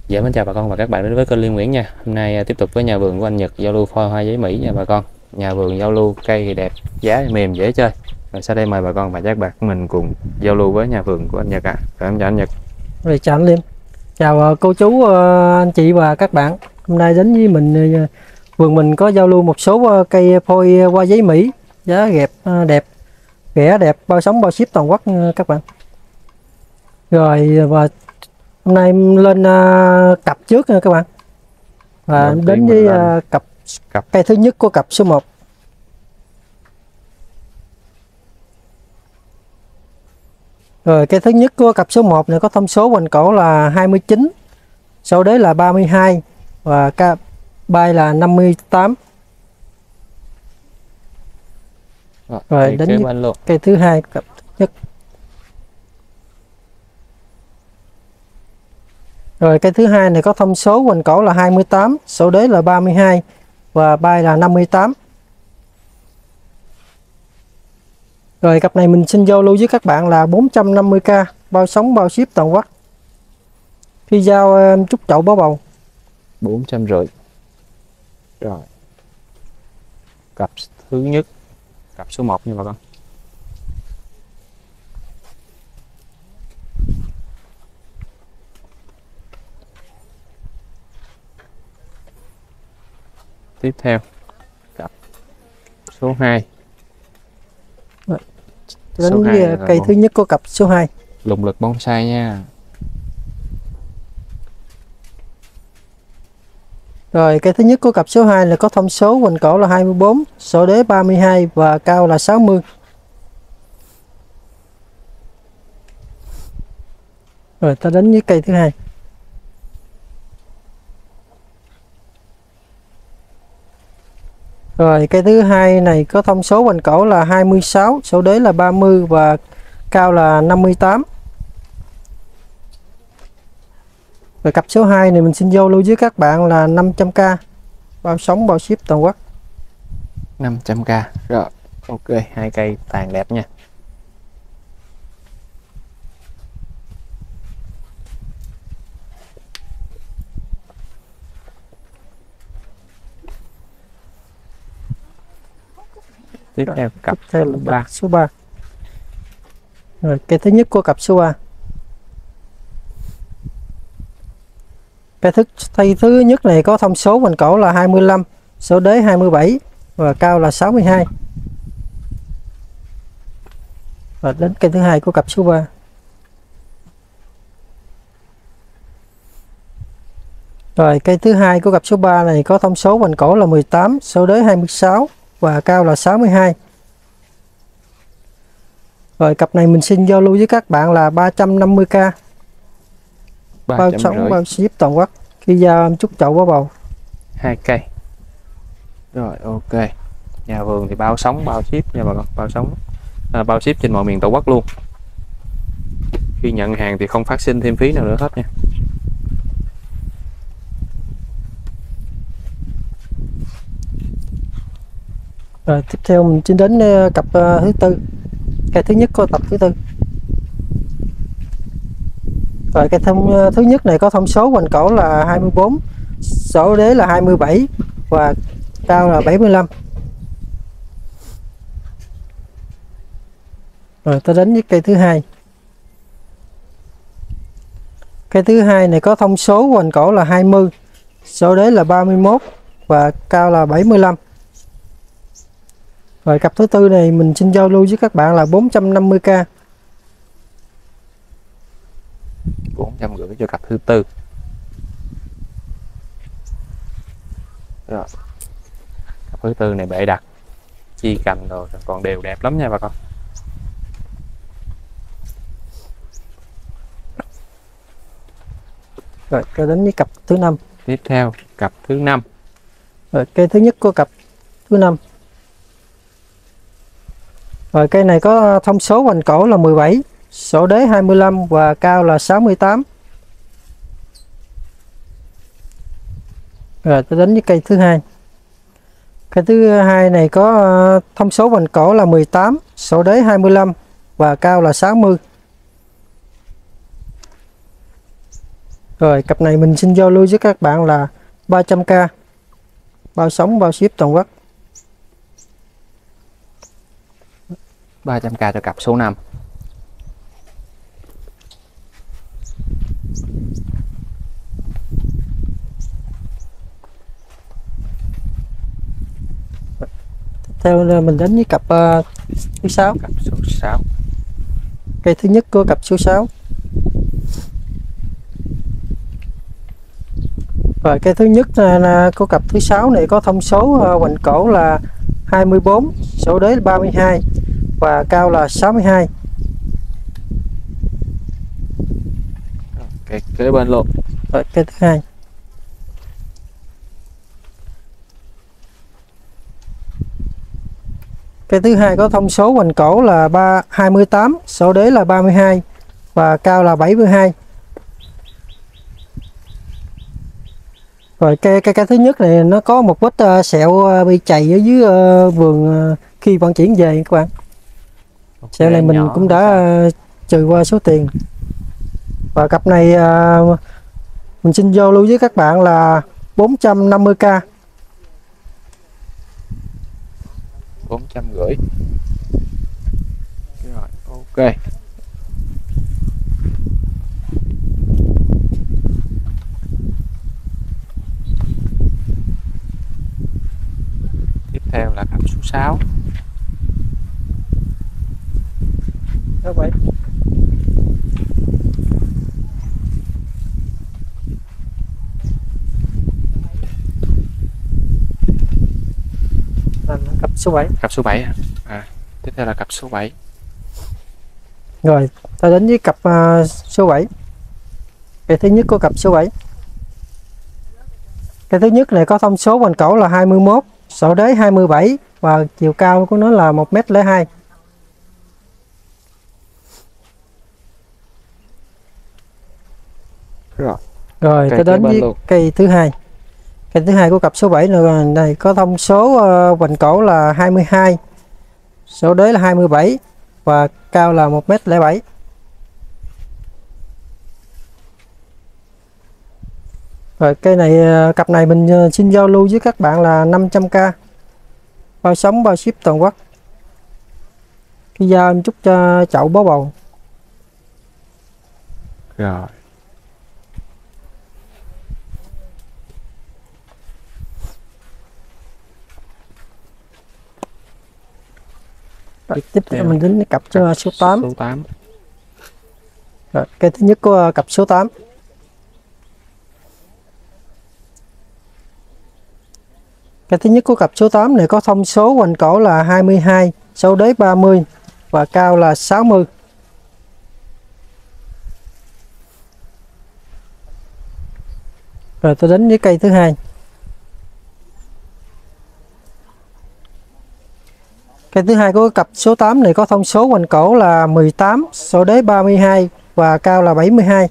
Dạ mến chào bà con và các bạn đến với kênh Liên Nguyễn nha. Hôm nay tiếp tục với nhà vườn của anh Nhật giao lưu phôi hoa giấy Mỹ nha bà con. Nhà vườn giao lưu cây thì đẹp, giá thì mềm dễ chơi. Rồi sau đây mời bà con và các bạn mình cùng giao lưu với nhà vườn của anh Nhật ạ. Rồi em chào anh Nhật. Rồi chào anh Liêm, chào cô chú, anh chị và các bạn. Hôm nay đến với mình, vườn mình có giao lưu một số cây phôi hoa giấy Mỹ, giá đẹp, đẹp, rẻ đẹp, bao sống bao ship toàn quốc các bạn. Rồi và hôm nay em lên cặp trước nha các bạn. Và Đầu đến tiên với mình lên cặp cặp cây thứ nhất của cặp số 1. Rồi cây thứ nhất của cặp số 1 này có thông số hoành cổ là 29, sau đấy là 32 và bay là 58. Rồi đến với bên luôn. cây thứ hai cặp thứ nhất. Rồi cây thứ hai này có thông số hoành cổ là 28, số đế là 32 và bay là 58. Rồi cặp này mình xin giao lưu với các bạn là 450k, bao sống bao ship toàn quốc. Khi giao em chúc chậu bó bầu. 450. Rồi. Cặp thứ nhất, cặp số 1 nha bà con. Tiếp theo cặp số 2. Đến với cây thứ nhất của cặp số 2. Lùng lực bonsai nha. Rồi cây thứ nhất của cặp số 2 là có thông số hoành cổ là 24, số đế 32 và cao là 60. Rồi ta đến với cây thứ hai. Rồi cây thứ hai này có thông số hoành cổ là 26, số đế là 30 và cao là 58. Rồi cặp số 2 này mình xin giao lưu với các bạn là 500k, bao sống bao ship toàn quốc. 500k. Rồi, ok, hai cây tàn đẹp nha. Tiếp theo cặp Tiếp theo là cặp số 3. Rồi cây thứ nhất của cặp số 3. Cây thứ nhất này có thông số hoành cổ là 25, số đế 27 và cao là 62. Và đến cây thứ hai của cặp số 3. Rồi cây thứ hai của cặp số 3 này có thông số hoành cổ là 18, số đế 26 và cao là 62. Rồi cặp này mình xin giao lưu với các bạn là 350k, bao sống bao ship toàn quốc. Khi giao em chúc chậu bó bầu. Hai cây. Rồi ok. Nhà vườn thì bao sống bao ship nha bà con, bao sống bao ship trên mọi miền Tổ quốc luôn. Khi nhận hàng thì không phát sinh thêm phí nào nữa hết nha. Rồi tiếp theo mình xin đến cặp thứ tư, cây thứ nhất của cặp thứ tư. Rồi cây thứ nhất này có thông số hoành cổ là 24, số đế là 27 và cao là 75. Rồi ta đến với cây thứ hai. Cây thứ hai này có thông số hoành cổ là 20, số đế là 31 và cao là 75. Rồi cặp thứ tư này mình xin giao lưu với các bạn là 450k. 450 cho cặp thứ tư. Rồi. Cặp thứ tư này bệ đặt, chi cành rồi còn đều đẹp lắm nha bà con. Rồi cho đến với cặp thứ năm. Tiếp theo cặp thứ 5. Rồi cây thứ nhất của cặp thứ 5. Rồi cây này có thông số hoành cổ là 17, số đế 25 và cao là 68. Rồi tôi đến với cây thứ hai. Cây thứ hai này có thông số hoành cổ là 18, số đế 25 và cao là 60. Rồi cặp này mình xin giao lưu với các bạn là 300k, bao sống bao ship toàn quốc. 300k cho cặp số 5. Theo là mình đến với cặp thứ 6. Cặp số 6. Cây thứ nhất của cặp số 6. Rồi cây thứ nhất là của cặp thứ 6 này có thông số hoành cổ là 24, số đế 32 và cao là 62. Cây kế bên luôn. Rồi cây thứ hai. Cây thứ hai có thông số hoành cổ là 28, số đế là 32 và cao là 72. Rồi cây thứ nhất này nó có một vết sẹo bị chày ở dưới vườn khi vận chuyển về các bạn. Sẹo này mình cũng đã trừ qua số tiền. Và cặp này mình xin giao lưu với các bạn là 450k. 450. Rồi, ok. Tiếp theo là cặp số 6. Đó vậy. Cặp số 7. Cặp số 7 tiếp theo là cặp số 7. Rồi, ta đến với cặp số 7. Cây thứ nhất của cặp số 7. Cây thứ nhất này có thông số hoành cổ là 21, sổ đế 27 và chiều cao của nó là 1m02. Rồi ta đến với cây thứ hai. Cây thứ hai của cặp số 7 này có thông số hoành cổ là 22, số đế là 27 và cao là 1m07. Rồi cây này cặp này mình xin giao lưu với các bạn là 500k, bao sống bao ship toàn quốc. Khi giao em chúc cho chậu bó bầu. Rồi. Rồi, tiếp theo mình đến cặp số 8. Số 8. Rồi, cây thứ nhất của cặp số 8. Cây thứ nhất của cặp số 8 này có thông số hoành cổ là 22, số đế 30 và cao là 60. Rồi tôi đến với cây thứ hai. Cây thứ hai của cặp số 8 này có thông số hoành cổ là 18, số đế 32 và cao là 72.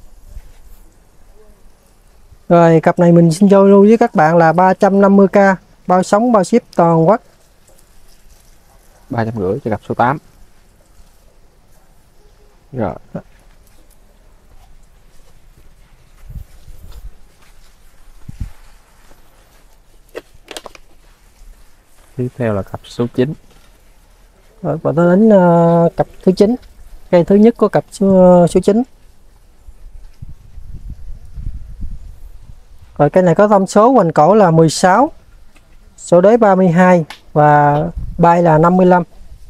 Rồi cặp này mình xin giao lưu với các bạn là 350k, bao sống bao ship toàn quốc. 350 cho cặp số 8. Rồi. Tiếp theo là cặp số 9. Rồi và tôi đến cặp thứ 9. Cây thứ nhất của cặp số 9. Rồi cây này có thông số hoành cổ là 16, số đế 32 và bay là 55.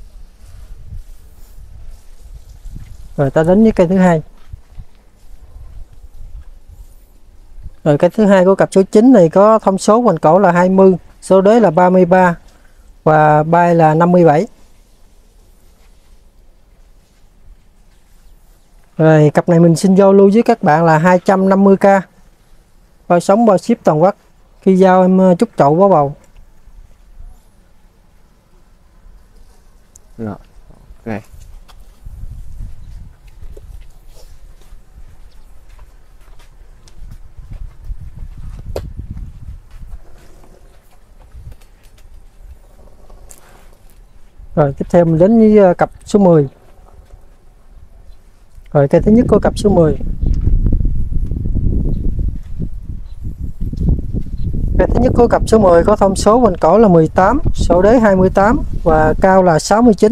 Rồi ta đến với cây thứ hai. Rồi cây thứ hai của cặp số 9 này có thông số hoành cổ là 20, số đế là 33 và bay là 57. Rồi cặp này mình xin giao lưu với các bạn là 250k, bao sống bao ship toàn quốc. Khi giao em chúc chậu bó bầu. Rồi, ok. Rồi tiếp theo mình đến với cặp số 10. Rồi cây thứ nhất của cặp số 10. Cây thứ nhất của cặp số 10 có thông số hoành cổ là 18, sổ đế 28 và cao là 69.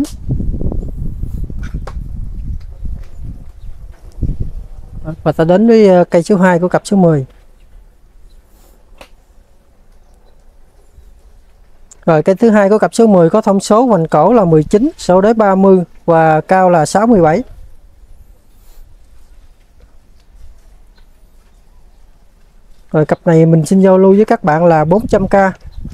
Và ta đến với cây số 2 của cặp số 10. Rồi cây thứ hai của cặp số 10 có thông số hoành cổ là 19, sổ đế 30 và cao là 67. Rồi cặp này mình xin giao lưu với các bạn là 400k.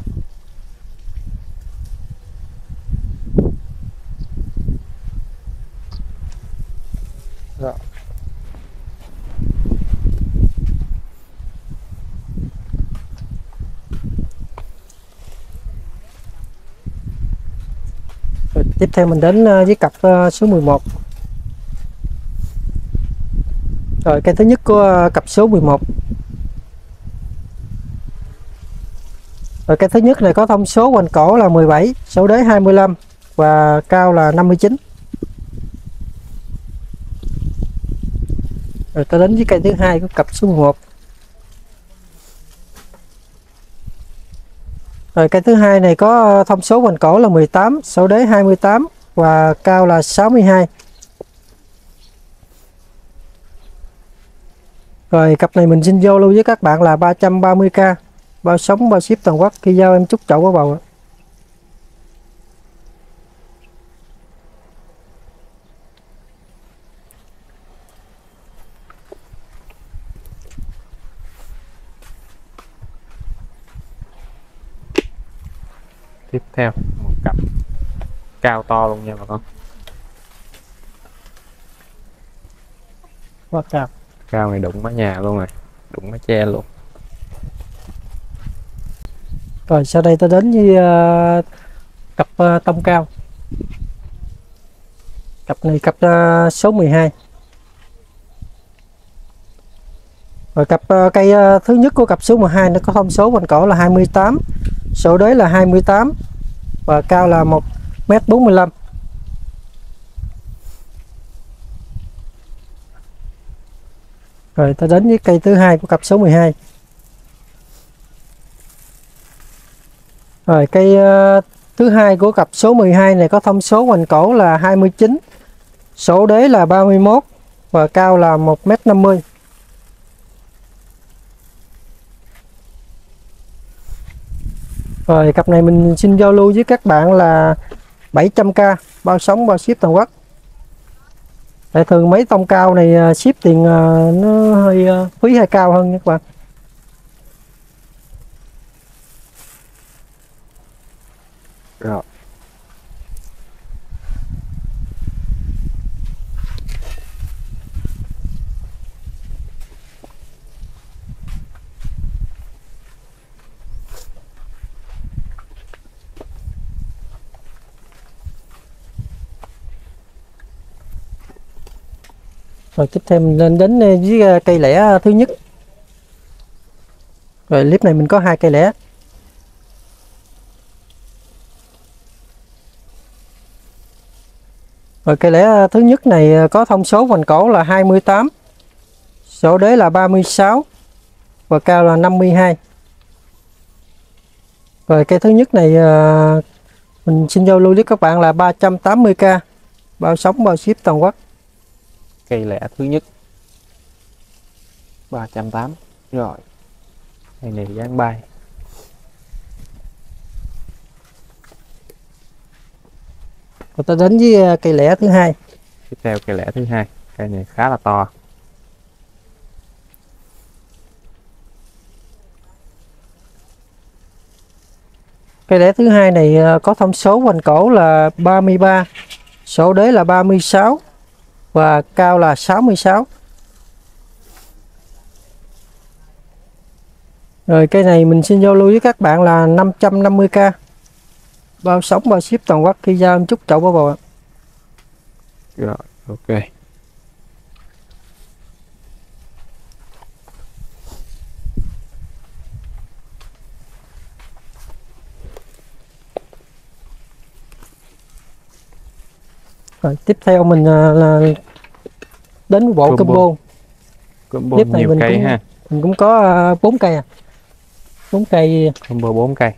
Rồi. Rồi, tiếp theo mình đến với cặp số 11. Rồi cây thứ nhất của cặp số 11. Rồi cây thứ nhất này có thông số hoành cổ là 17, sổ đế 25 và cao là 59. Rồi ta đến với cây thứ hai của cặp số 11. Rồi cây thứ hai này có thông số hoành cổ là 18, sổ đế 28 và cao là 62. Rồi cặp này mình xin giao lưu với các bạn là 330k, bao sống bao ship toàn quốc. Khi giao em chúc chậu có bầu. Tiếp theo một cặp cao to luôn nha bà con. Quá cao. Cao này đụng mái nhà luôn rồi, đụng mái che luôn. Rồi sau đây ta đến với cặp tông cao. Cặp này cặp số 12. Rồi cặp cây thứ nhất của cặp số 12 nó có thông số hoành cổ là 28, sổ đế là 28 và cao là 1m45. Rồi ta đến với cây thứ hai của cặp số 12. Rồi cây thứ hai của cặp số 12 này có thông số hoành cổ là 29, sổ đế là 31 và cao là 1m50. Rồi cặp này mình xin giao lưu với các bạn là 700k, bao sống bao ship toàn quốc. Tại thường mấy tông cao này ship tiền nó hơi phí hơi cao hơn nha các bạn. Rồi. Rồi tiếp theo mình lên đến với cây lẻ thứ nhất. Rồi clip này mình có hai cây lẻ. Rồi cây lẻ thứ nhất này có thông số hoành cổ là 28, sổ đế là 36 và cao là 52. Rồi cây thứ nhất này mình xin giao lưu với các bạn là 380k, bao sống bao ship toàn quốc. Cây lẻ thứ nhất 380. Rồi cây này dáng bay. Rồi ta đến với cây lẻ thứ hai. Tiếp theo cây lẻ thứ hai, cây này khá là to. Cây lẻ thứ hai này có thông số hoành cổ là 33, sổ đế là 36 và cao là 66. Rồi cây này mình xin giao lưu với các bạn là 550k, bao sống bao ship toàn quốc. Khi giao em chúc chậu có bầu ạ. Rồi ok. Rồi tiếp theo mình là đến bộ combo. Combo Clip này nhiều cây ha. mình cũng có 4 cây à. 4 cây. combo 4 cây.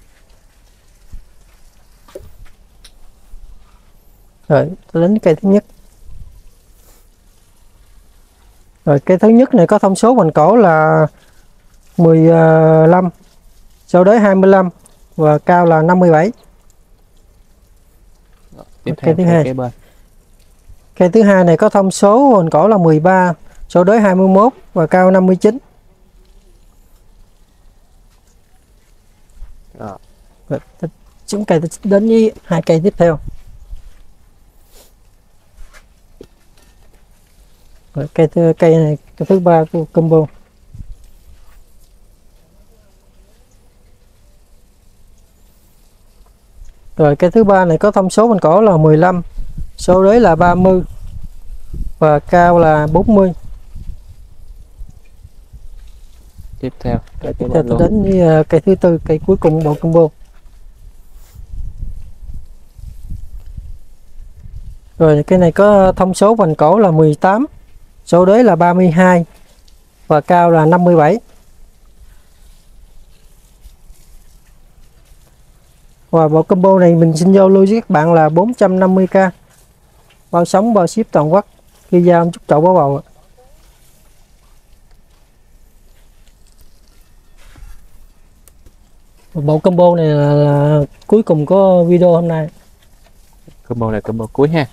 Rồi tôi đến cây thứ nhất. Rồi cây thứ nhất này có thông số hoành cổ là 15, sau đấy 25 và cao là 57. Tiếp Cây theo thứ hai. kế bên. Cây thứ hai này có thông số hoành cổ là 13, sau đấy 21 và cao 59. Rồi. Rồi, chúng cây đến với 2 cây tiếp theo. Rồi, cây này cây thứ ba của combo. Rồi cây thứ ba này có thông số hoành cổ là 15, sau đấy là 30 và cao là 40. Tiếp theo Tiếp kế theo bên tôi luôn. đến với cây thứ tư, cây cuối cùng bộ combo. Rồi cây này có thông số hoành cổ là 18, sau đấy là 32 và cao là 57. Và bộ combo này mình xin giao lưu với các bạn là 450k, bao sóng bao ship toàn quốc, khi giao em chúc chậu báo bầu. Bộ combo này là cuối cùng có video hôm nay. Combo này combo cuối ha.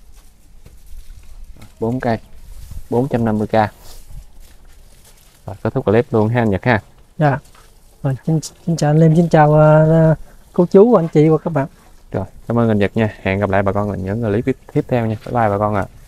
4 cây 450k. Rồi kết thúc clip luôn ha anh Nhật ha. Dạ. Rồi, xin chào anh Lem, xin chào cô chú, anh chị và các bạn. Rồi cảm ơn anh Nhật nha, hẹn gặp lại bà con ở những clip tiếp theo nha, bye bye bà con ạ.